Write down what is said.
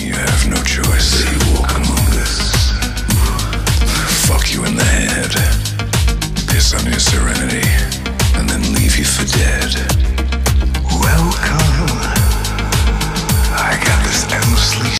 You have no choice. You walk among us. Fuck you in the head. Piss on your serenity. And then leave you for dead.